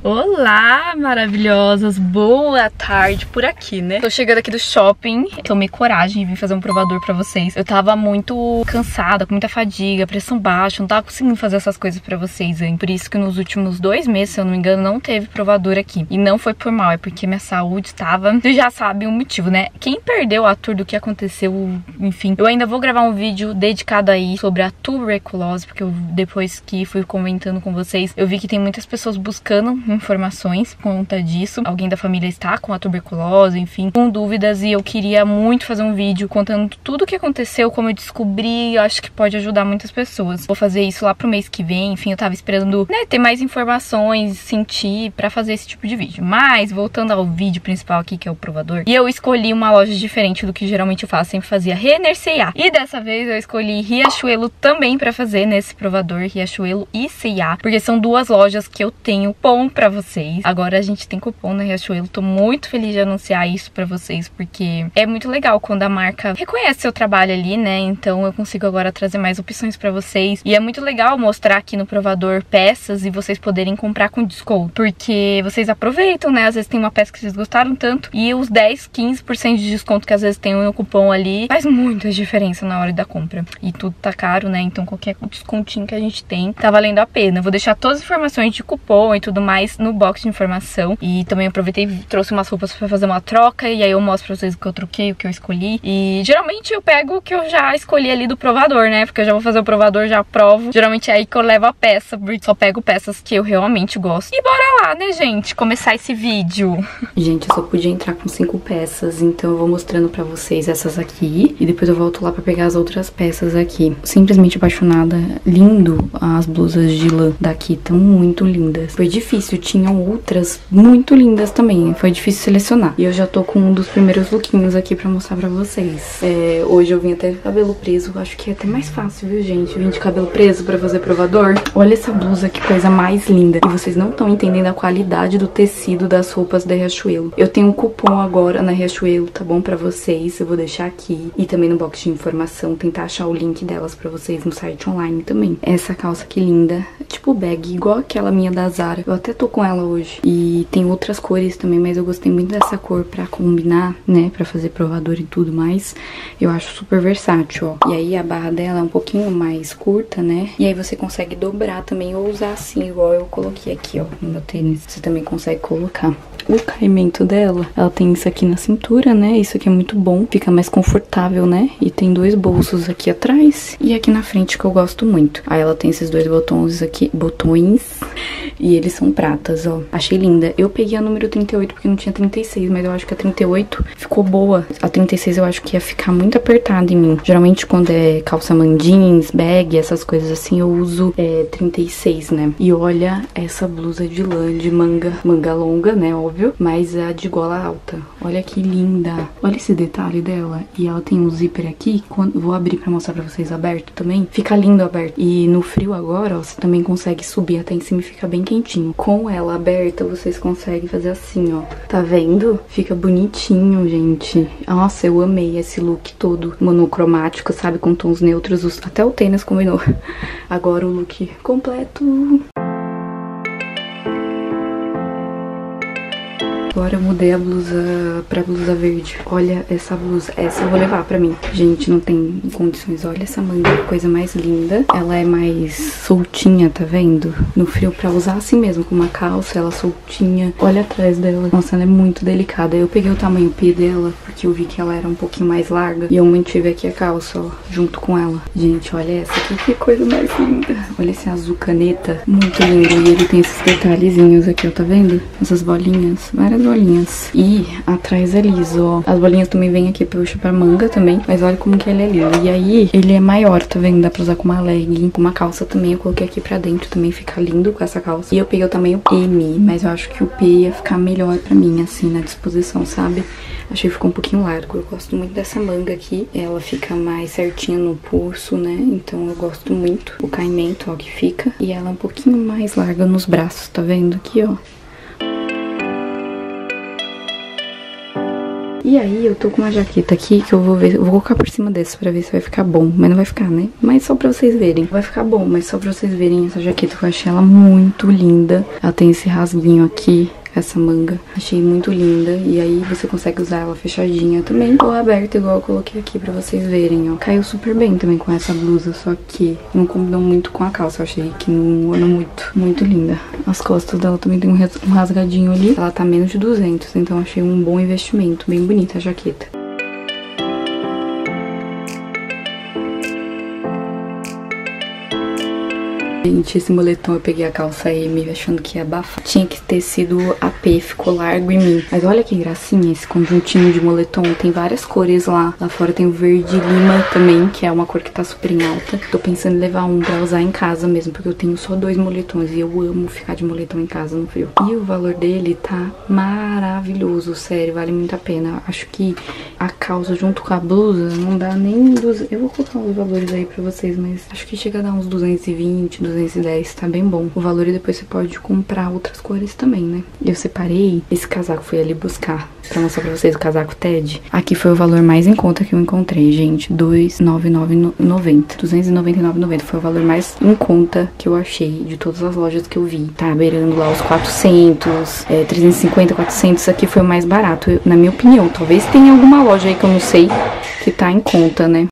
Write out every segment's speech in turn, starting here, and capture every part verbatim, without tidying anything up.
Olá, maravilhosas! Boa tarde por aqui, né? Tô chegando aqui do shopping, tomei coragem e vim fazer um provador pra vocês. Eu tava muito cansada, com muita fadiga, pressão baixa, não tava conseguindo fazer essas coisas pra vocês, hein? Por isso que nos últimos dois meses, se eu não me engano, não teve provador aqui. E não foi por mal, é porque minha saúde estava... Vocês já sabem o motivo, né? Quem perdeu a tour do que aconteceu, enfim... Eu ainda vou gravar um vídeo dedicado aí sobre a tuberculose, porque eu, depois que fui comentando com vocês, eu vi que tem muitas pessoas buscando informações por conta disso. Alguém da família está com a tuberculose, enfim, com dúvidas, e eu queria muito fazer um vídeo contando tudo o que aconteceu, como eu descobri. Eu acho que pode ajudar muitas pessoas. Vou fazer isso lá pro mês que vem, enfim, eu tava esperando, né, ter mais informações, sentir, pra fazer esse tipo de vídeo. Mas, voltando ao vídeo principal aqui, que é o provador, e eu escolhi uma loja diferente do que geralmente eu faço, sempre fazia Renner C e A. E dessa vez eu escolhi Riachuelo também pra fazer nesse provador, Riachuelo e C e A, porque são duas lojas que eu tenho pão pra vocês. Agora a gente tem cupom na Riachuelo, tô muito feliz de anunciar isso pra vocês, porque é muito legal quando a marca reconhece seu trabalho ali, né? Então eu consigo agora trazer mais opções pra vocês, e é muito legal mostrar aqui no provador peças e vocês poderem comprar com desconto, porque vocês aproveitam, né? Às vezes tem uma peça que vocês gostaram tanto, e os dez, quinze por cento de desconto que às vezes tem no cupom ali faz muita diferença na hora da compra. E tudo tá caro, né? Então qualquer descontinho que a gente tem tá valendo a pena. Eu vou deixar todas as informações de cupom e tudo mais no box de informação. E também aproveitei e trouxe umas roupas pra fazer uma troca, e aí eu mostro pra vocês o que eu troquei, o que eu escolhi. E geralmente eu pego o que eu já escolhi ali do provador, né? Porque eu já vou fazer o provador, já provo. Geralmente é aí que eu levo a peça, porque só pego peças que eu realmente gosto. E bora lá, né, gente? Começar esse vídeo. Gente, eu só podia entrar com cinco peças, então eu vou mostrando pra vocês essas aqui. E depois eu volto lá pra pegar as outras peças aqui. Simplesmente apaixonada. Lindo. As blusas de lã daqui estão muito lindas. Foi difícil, tinham outras muito lindas também. Foi difícil selecionar. E eu já tô com um dos primeiros lookinhos aqui pra mostrar pra vocês. É, hoje eu vim até de cabelo preso. Acho que é até mais fácil, viu, gente? Vim de cabelo preso pra fazer provador. Olha essa blusa, que coisa mais linda. E vocês não estão entendendo a qualidade do tecido das roupas da Riachuelo. Eu tenho um cupom agora na Riachuelo, tá bom? Pra vocês. Eu vou deixar aqui. E também no box de informação. Tentar achar o link delas pra vocês no site online também. Essa calça que linda. Tipo bag, igual aquela minha da Zara. Eu até tô com ela hoje. E tem outras cores também, mas eu gostei muito dessa cor pra combinar, né? Pra fazer provador e tudo mais. Eu acho super versátil, ó. E aí a barra dela é um pouquinho mais curta, né? E aí você consegue dobrar também ou usar assim, igual eu coloquei aqui, ó, no meu tênis. Você também consegue colocar. O caimento dela, ela tem isso aqui na cintura, né? Isso aqui é muito bom, fica mais confortável, né? E tem dois bolsos aqui atrás e aqui na frente, que eu gosto muito. Aí ela tem esses dois botões aqui, botões, e eles são pratas, ó. Achei linda. Eu peguei a número trinta e oito porque não tinha trinta e seis, mas eu acho que a trinta e oito ficou boa. A trinta e seis eu acho que ia ficar muito apertada em mim. Geralmente quando é calça man jeans, bag, essas coisas assim, eu uso é, trinta e seis, né? E olha essa blusa de lã, de manga, manga longa, né? Óbvio. Mas é a de gola alta. Olha que linda. Olha esse detalhe dela. E ela tem um zíper aqui. Quando, vou abrir pra mostrar pra vocês aberto também. Fica lindo aberto. E no frio agora, ó, você também consegue subir até em cima e fica bem quentinho. Com ela aberta, vocês conseguem fazer assim, ó. Tá vendo? Fica bonitinho, gente. Nossa, eu amei esse look todo monocromático, sabe? Com tons neutros. Até o tênis combinou. Agora o look completo. Agora eu mudei a blusa pra blusa verde. Olha essa blusa. Essa eu vou levar pra mim. Gente, não tem condições. Olha essa manga, coisa mais linda. Ela é mais soltinha, tá vendo? No frio pra usar assim mesmo, com uma calça, ela soltinha. Olha atrás dela. Nossa, ela é muito delicada. Eu peguei o tamanho P dela, porque eu vi que ela era um pouquinho mais larga. E eu mantive aqui a calça, ó, junto com ela. Gente, olha essa aqui. Que coisa mais linda. Olha esse azul caneta. Muito lindo. E ele tem esses detalhezinhos aqui, ó, tá vendo? Essas bolinhas. Várias bolinhas. E atrás é liso, ó. As bolinhas também vêm aqui puxa pra manga também. Mas olha como que ele é liso. E aí, ele é maior, tá vendo? Dá pra usar com uma legging. Com uma calça também. Eu coloquei aqui pra dentro. Também fica lindo com essa calça. E eu peguei o tamanho M. Mas eu acho que o P ia ficar melhor pra mim, assim, na disposição, sabe? Achei que ficou um pouquinho largo. Eu gosto muito dessa manga aqui. Ela fica mais certinha no pulso, né? Então eu gosto muito. O caimento, ó, que fica. E ela é um pouquinho mais larga nos braços, tá vendo? Aqui, ó. E aí eu tô com uma jaqueta aqui que eu vou ver, eu vou colocar por cima dessa pra ver se vai ficar bom. Mas não vai ficar, né? Mas só pra vocês verem. Vai ficar bom, mas só pra vocês verem essa jaqueta que eu achei ela muito linda. Ela tem esse rasguinho aqui, essa manga. Achei muito linda. E aí você consegue usar ela fechadinha também, ou aberta, igual eu coloquei aqui pra vocês verem, ó. Caiu super bem também com essa blusa, só que não combinou muito com a calça. Eu achei que não ornou muito. Muito linda. As costas dela também tem um rasgadinho ali. Ela tá menos de duzentos, então achei um bom investimento. Bem bonita a jaqueta. Gente, esse moletom eu peguei a calça M achando que ia abafar. Tinha que ter sido A P, ficou largo em mim. Mas olha que gracinha esse conjuntinho de moletom. Tem várias cores lá. Lá fora tem o verde lima também, que é uma cor que tá super em alta. Tô pensando em levar um pra usar em casa mesmo, porque eu tenho só dois moletons e eu amo ficar de moletom em casa no frio. E o valor dele tá maravilhoso, sério, vale muito a pena. Acho que a calça junto com a blusa não dá nem... duzentos. Eu vou colocar os valores aí pra vocês, mas acho que chega a dar uns duzentos e vinte, duzentos e dez, tá bem bom o valor. E depois você pode comprar outras cores também, né? Eu separei esse casaco, fui ali buscar pra mostrar pra vocês o casaco Ted. Aqui foi o valor mais em conta que eu encontrei, gente, duzentos e noventa e nove reais e noventa centavos. duzentos e noventa e nove reais e noventa centavos foi o valor mais em conta que eu achei de todas as lojas que eu vi. Tá beirando lá os quatrocentos, é, trezentos e cinquenta, quatrocentos. Aqui foi o mais barato, eu, na minha opinião. Talvez tenha alguma loja aí que eu não sei que tá em conta, né?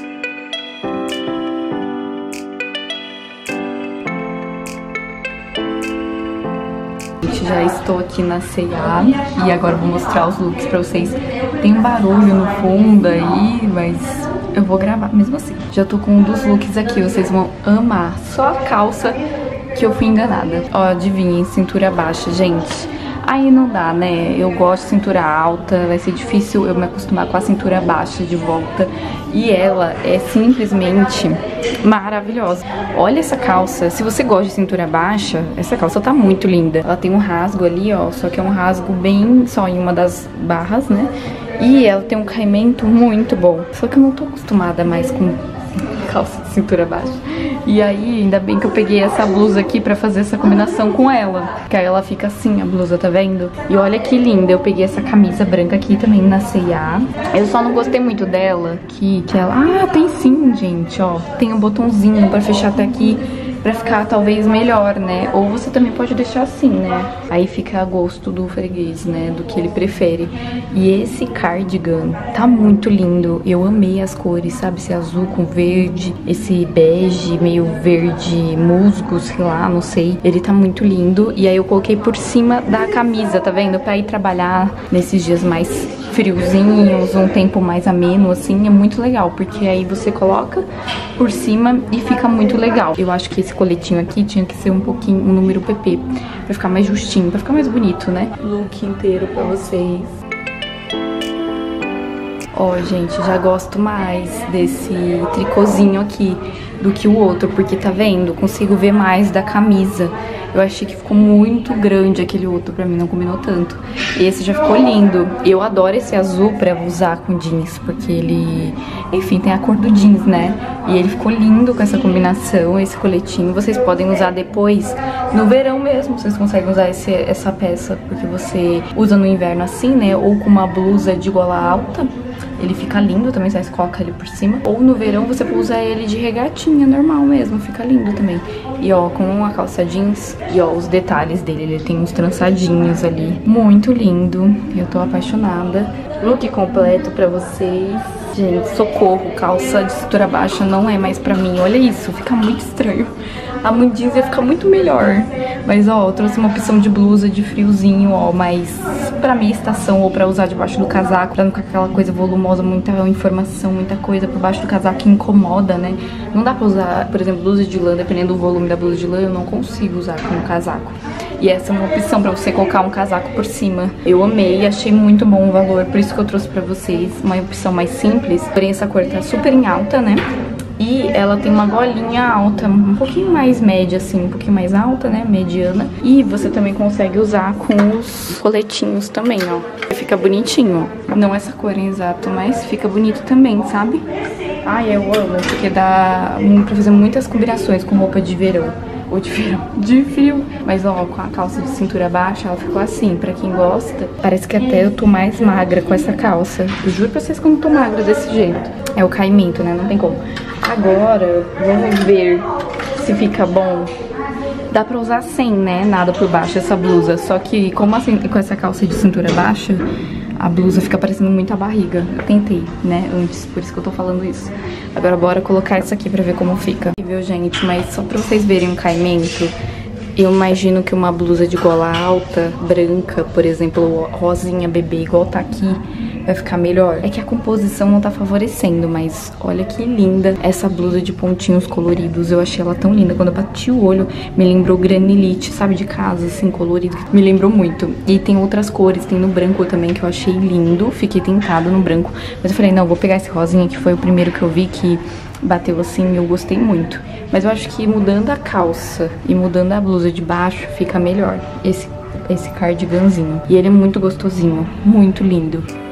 Já estou aqui na C e A e agora vou mostrar os looks pra vocês. Tem um barulho no fundo aí, mas eu vou gravar mesmo assim. Já tô com um dos looks aqui, vocês vão amar. Só a calça que eu fui enganada. Ó, adivinhem, cintura baixa, gente. Aí não dá, né? Eu gosto de cintura alta, vai ser difícil eu me acostumar com a cintura baixa de volta. E ela é simplesmente maravilhosa. Olha essa calça. Se você gosta de cintura baixa, essa calça tá muito linda. Ela tem um rasgo ali, ó, só que é um rasgo bem só em uma das barras, né? E ela tem um caimento muito bom. Só que eu não tô acostumada mais com calça de cintura baixa. E aí, ainda bem que eu peguei essa blusa aqui pra fazer essa combinação com ela. Que aí ela fica assim, a blusa, tá vendo? E olha que linda, eu peguei essa camisa branca aqui também na C e A. Eu só não gostei muito dela, que, que ela... Ah, tem sim, gente, ó. Tem um botãozinho pra fechar até aqui, pra ficar talvez melhor, né? Ou você também pode deixar assim, né? Aí fica a gosto do freguês, né? Do que ele prefere. E esse cardigan tá muito lindo. Eu amei as cores, sabe? Esse azul com verde, esse bege, meio verde musgo, sei lá, não sei. Ele tá muito lindo. E aí eu coloquei por cima da camisa, tá vendo? Pra ir trabalhar nesses dias mais friozinhos, um tempo mais ameno, assim, é muito legal, porque aí você coloca por cima e fica muito legal. Eu acho que esse coletinho aqui tinha que ser um pouquinho, um número P P, pra ficar mais justinho, pra ficar mais bonito, né? Look inteiro pra vocês. Ó, gente, já gosto mais desse tricôzinho aqui do que o outro, porque tá vendo? Consigo ver mais da camisa. Eu achei que ficou muito grande aquele outro, pra mim não combinou tanto. Esse já ficou lindo. Eu adoro esse azul pra usar com jeans, porque ele, enfim, tem a cor do jeans, né? E ele ficou lindo com essa combinação, esse coletinho. Vocês podem usar depois, no verão mesmo, vocês conseguem usar esse, essa peça, porque você usa no inverno assim, né? Ou com uma blusa de gola alta. Ele fica lindo também, você coloca ele por cima. Ou no verão você pode usar ele de regatinha normal mesmo, fica lindo também. E ó, com uma calça jeans. E ó, os detalhes dele, ele tem uns trançadinhos ali. Muito lindo, eu tô apaixonada. Look completo pra vocês. Gente, socorro, calça de cintura baixa não é mais pra mim. Olha isso, fica muito estranho. A mãe jeans ia ficar muito melhor. Mas ó, eu trouxe uma opção de blusa de friozinho, ó, mas pra minha estação ou pra usar debaixo do casaco, pra não ficar aquela coisa volumosa, muita informação, muita coisa por baixo do casaco que incomoda, né? Não dá pra usar, por exemplo, blusa de lã, dependendo do volume da blusa de lã, eu não consigo usar com um casaco. E essa é uma opção pra você colocar um casaco por cima. Eu amei, achei muito bom o valor, por isso que eu trouxe pra vocês uma opção mais simples. Porém, essa cor tá super em alta, né? E ela tem uma golinha alta, um pouquinho mais média, assim, um pouquinho mais alta, né, mediana. E você também consegue usar com os coletinhos também, ó. Fica bonitinho, ó. Não essa cor em exato, mas fica bonito também, sabe? Ai, eu amo, porque dá pra fazer muitas combinações com roupa de verão. ou de verão, de frio. Mas ó, com a calça de cintura baixa, ela ficou assim, pra quem gosta. Parece que até eu tô mais magra com essa calça. Eu juro pra vocês que eu não tô magra desse jeito. É o caimento, né? Não tem como. Agora, vamos ver se fica bom. Dá pra usar sem, né? Nada por baixo, essa blusa. Só que, como assim, com essa calça de cintura baixa, a blusa fica parecendo muito a barriga. Eu tentei, né, antes, por isso que eu tô falando isso. Agora bora colocar essa aqui pra ver como fica. Viu, gente? Mas só pra vocês verem o caimento, eu imagino que uma blusa de gola alta, branca, por exemplo, rosinha bebê, igual tá aqui, vai ficar melhor. É que a composição não tá favorecendo, mas olha que linda essa blusa de pontinhos coloridos. Eu achei ela tão linda. Quando eu bati o olho, me lembrou granilite, sabe, de casa, assim, colorido. Me lembrou muito. E tem outras cores, tem no branco também, que eu achei lindo. Fiquei tentada no branco. Mas eu falei, não, vou pegar esse rosinha, que foi o primeiro que eu vi, que bateu assim e eu gostei muito. Mas eu acho que mudando a calça e mudando a blusa de baixo, fica melhor esse, esse cardiganzinho. E ele é muito gostosinho, muito lindo.